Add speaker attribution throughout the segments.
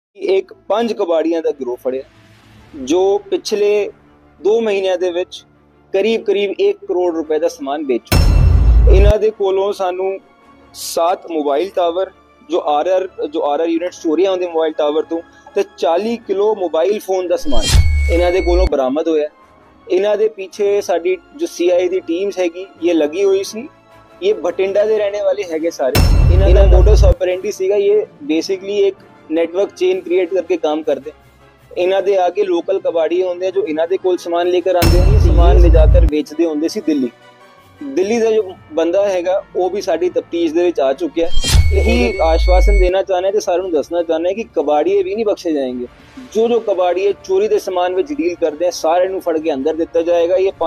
Speaker 1: एक 5 ਕਬਾੜੀਆਂ ਦਾ ਗਿਰੋਹ ਫੜਿਆ ਜੋ ਪਿਛਲੇ 2 ਮਹੀਨਿਆਂ ਦੇ ਵਿੱਚ ਕਰੀਬ 1 ਕਰੋੜ ਰੁਪਏ ਦਾ ਸਮਾਨ ਵੇਚ ਚੁੱਕੇ। ਇਹਨਾਂ ਦੇ ਕੋਲੋਂ ਸਾਨੂੰ 7 ਮੋਬਾਈਲ ਟਾਵਰ ਜੋ ਆਰਆਰ ਯੂਨਿਟ ਚੋਰੀਆਂ ਹੁੰਦੇ ਮੋਬਾਈਲ ਟਾਵਰ ਤੋਂ ਤੇ 40 ਕਿਲੋ ਮੋਬਾਈਲ ਫੋਨ ਦਾ ਸਮਾਨ ਇਹਨਾਂ ਦੇ ਕੋਲੋਂ ਬਰਾਮਦ ਹੋਇਆ। ਇਹਨਾਂ ਦੇ ਪਿੱਛੇ ਸਾਡੀ ਜੋ ਸੀਆਈ ਦੀ ਟੀਮਸ ਹੈਗੀ ਇਹ ਲੱਗੀ ਹੋਈ ਸੀ। ये भटिंडा के रहने वाले है सारे। इन्होंने मोडस ऑपरेंडी सीगा ये बेसिकली एक नेटवर्क चेन क्रिएट करके काम करते। इन्हों के आगे लोकल कबाड़ी होंगे जो इन्हों के कोल समान लेकर आते हैं, समान ले जाकर बेचते होंगे सी दिल्ली का जो बंदा हैगा वो भी साड़ी तफ्तीश दे विच आ चुका है। यही आश्वासन देना चाहते हैं तो सारे दसना चाहते हैं कि कबाड़िए भी नहीं बख्शे जाएंगे। जो कबाड़िए चोरी के समान में डील करते हैं सारे नूं फड़ के अंदर दिता जाएगा। ये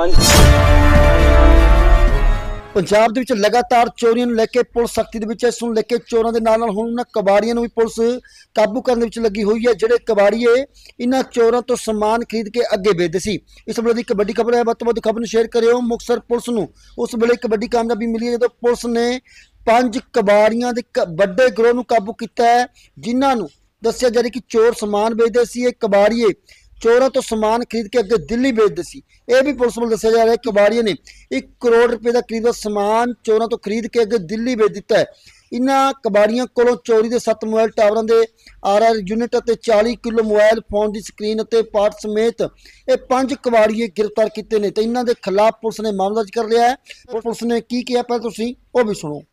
Speaker 1: 5
Speaker 2: पंजाब ਦੇ ਵਿੱਚ ਲਗਾਤਾਰ ਚੋਰੀਆਂ ਨੂੰ ਲੈ ਕੇ ਪੁਲਿਸ ਸਖਤੀ ਦੇ ਵਿੱਚ ਇਸ ਨੂੰ ਲੈ ਕੇ ਚੋਰਾਂ ਦੇ ਨਾਲ ਹੁਣ ਉਹਨਾਂ ਕਬਾੜੀਆਂ ਨੂੰ ਵੀ ਪੁਲਿਸ ਕਾਬੂ ਕਰਨ ਦੇ ਵਿੱਚ ਲੱਗੀ ਹੋਈ ਹੈ। ਜਿਹੜੇ ਕਬਾੜੀਏ ਇਹਨਾਂ ਚੋਰਾਂ ਤੋਂ ਸਮਾਨ ਖਰੀਦ ਕੇ ਅੱਗੇ ਵੇਚਦੇ ਸੀ। ਇਸ ਵੇਲੇ ਦੀ ਇੱਕ ਵੱਡੀ ਖਬਰ ਹੈ, ਵੱਧ ਤੋਂ ਵੱਧ ਖਬਰ ਨੂੰ ਸ਼ੇਅਰ ਕਰਿਓ। ਮੁਕਤਸਰ ਪੁਲਿਸ ਨੂੰ ਉਸ ਵੇਲੇ ਇੱਕ ਵੱਡੀ ਕਾਮਯਾਬੀ ਮਿਲੀ ਹੈ ਜਦੋਂ ਪੁਲਿਸ ਨੇ 5 ਕਬਾੜੀਆਂ ਦੇ ਵੱਡੇ ਗਿਰੋਹ ਨੂੰ ਕਾਬੂ ਕੀਤਾ ਹੈ, ਜਿਨ੍ਹਾਂ ਨੂੰ ਦੱਸਿਆ ਜਾ ਰਿਹਾ ਕਿ ਚੋਰ ਸਮਾਨ ਵੇਚਦੇ ਸੀ। ਇਹ ਕਬਾੜੀਏ चोरों तो समान खरीद के अगे दिल्ली भेजते सी। यह भी पुलिस को दसिया जा रहा है कि कबाड़िया ने 1 करोड़ रुपए का करीब समान चोरों तो खरीद के अगे दिल्ली भेज दिता है। इन्होंने कबाड़ियों को चोरी के 7 मोबाइल टावरों के RR unit 40 kilo mobile phone की स्क्रीन पार्ट समेत ये 5 कबाड़िए गिरफ्तार किए हैं। तो इन्हों के खिलाफ पुलिस ने मामला दर्ज कर लिया है। पुलिस ने की किया पहले तुसीं वो भी सुनो।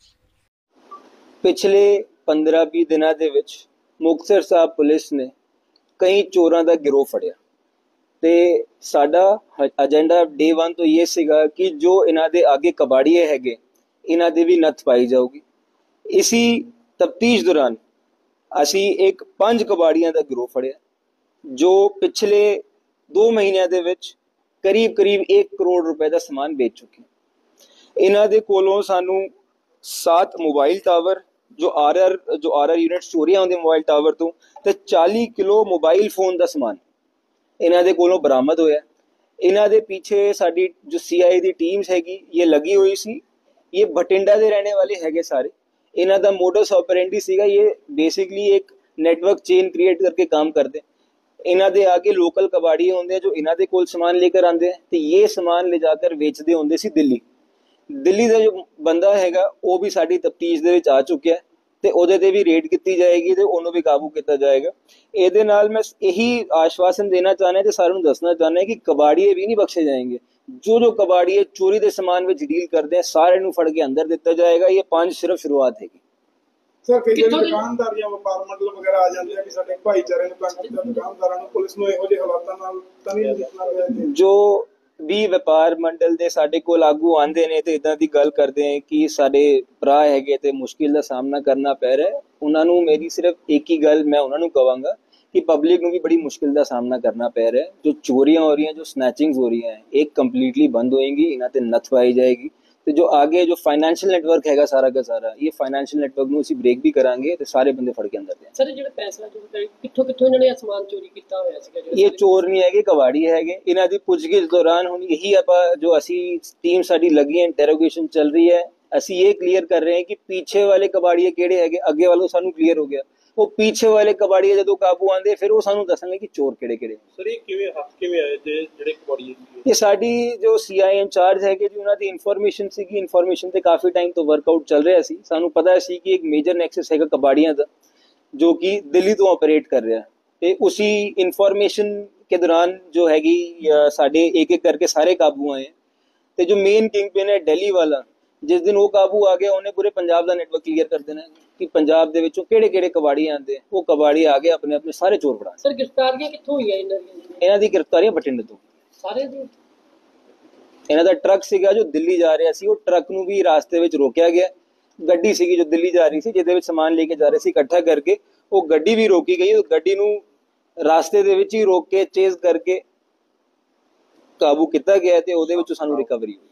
Speaker 1: पिछले 15-20 दिनों के विच मुक्तसर साहब पुलिस ने कई चोरों का गिरोह फड़िया ते साडा एजेंडा डे 1 तो ये सीगा कि जो इन्हां दे आगे कबाड़िए हैगे इन्हां दे भी नत्थ पाई जाऊगी। इसी तफ्तीश दौरान असी एक 5 कबाड़ियां दा गिरोह फड़िया जो पिछले 2 महीनों दे विच करीब 1 करोड़ रुपए का समान बेच चुके। इन्हां दे कोलों सानू 7 मोबाइल टावर जो आरआर यूनिट चोरियां होंदे मोबाइल टावर तो ते 40 किलो मोबाइल फोन का समान इन्हां दे कोलों बरामद होया। इन्हां दे पीछे साडी जो सीआई दी टीम्स हैगी ये लगी हुई सी। ये भटिंडा के रहने वाले है सारे। इन्हां दा मोडस ऑपरेंडी सीगा ये बेसिकली एक नेटवर्क चेन क्रिएट करके काम करते। इन्हां दे आगे लोकल कबाड़ी होंगे जो इन्हां दे कोल समान लेकर आते हैं तो ये समान ले जाकर बेचते होंगे सी दिल्ली का जो बंदा हैगा वो भी साडी तफ्तीश दे विच आ चुका है ते ओदे ते भी रेड की जाएगी ते ओनू भी काबू किया जाएगा। ये नाल मैं यही आश्वासन देना चाहना ते सारे दसना चाहना कि कबाड़िए भी नहीं बख्शे जाएंगे। जो कबाड़िए चोरी के समान में डील करते हैं सारे नूं फड़ के अंदर दिता जाएगा। ये 5 सिर्फ शुरुआत हैगी।
Speaker 3: सर कई दुकानदारियां व्यापार मंडल वगैरह आ जाते हैं कि साडे भाईचारे नूं दुकानदारां नूं पुलिस नूं इहो जिहे हालातां नाल तां नहीं देखना पिया।
Speaker 1: जो भी व्यापार मंडल के साडे कोल आगू आंदे ने ते इदां दी गल करते हैं कि साडे भरा हैगे ते मुश्किल का सामना करना पै रहा है। उन्होंने मेरी सिर्फ एक ही गल मैं उन्होंने कहांगा कि पब्लिक नूं भी बड़ी मुश्किल का सामना करना पै रहा है। जो चोरियां हो रही हैं, जो स्नैचिंग्स हो रही हैं, एक कंप्लीटली बंद होएंगी, इन्हां ते नत्थ पाई जाएगी। तो जो आगे जो फाइनैंशियल नेटवर्क हैगा सारा का सारा ये फाइनैंशियल नेटवर्क नूं असीं ब्रेक भी करांगे ते सारे बंदे फड़ के अंदर देंगे।
Speaker 4: सर जिहड़ा पैसा जो कित्थों इन्होंने समान चोरी किया होया सीगा?
Speaker 1: ये चोर नहीं है, कबाड़ी है। इन्हां दी पुछगिछ दौरान हुण यही आपां जो असी टीम साडी लगी है, इंटेरोगेशन चल रही है, असी ये क्लीयर कर रहे हैं कि पीछे वाले कबाड़िए किहड़े हैगे। अगे वालों सानू क्लीयर हो गया, वो पीछे वाले कबाड़िए जदों काबू आंदे फिर वो सानू दसणगे कि चोर किहड़े
Speaker 3: सर ये किवें हੱਥ किवें आए ਜਿਹੜੇ कबाड़िए?
Speaker 1: ये साडी जो सीआई इंचार्ज है कि उन्हां दी इन्फॉर्मेशन सीगी। इन्फॉर्मेशन ते काफ़ी टाइम तो वर्कआउट चल रहा सी। सानू पता सी कि एक मेजर नैक्सस हैगा कबाड़ियां दा जो कि दिल्ली तो ऑपरेट कर रहा है। ते उसी इन्फॉर्मेशन के दौरान जो हैगी साडे एक करके सारे काबू आए। तो जो मेन किंग पिन है दिल्ली वाला, जिस दिन वो काबू आ गया उन्हें पूरे पंजाब का नेटवर्क क्लीयर कर देना कि पंजाब दे विचों किहड़े कबाड़ी आते हैं। वो कबाड़ी आ गए अपने अपने सारे चोर फड़ा।
Speaker 4: सर गिरफ्तारियां कित्थों होईयां
Speaker 1: इन्हां दी गिरफ्तारियां बठिंडे तो
Speaker 4: सारे
Speaker 1: इन्हां दा ट्रक सीगा जो दिल्ली जा रहा सी। वो ट्रक नूं भी रास्ते विच रोकिया गया। गड्डी सीगी जो दिल्ली जा रही सी जिहदे विच समान लेके जा रहे सी इकट्ठा करके वो गड्डी भी रोकी गई। उस गड्डी नूं रास्ते दे विच ही रोक के चेज करके काबू किया गया ते ओहदे विच सानू रिकवरी हुई।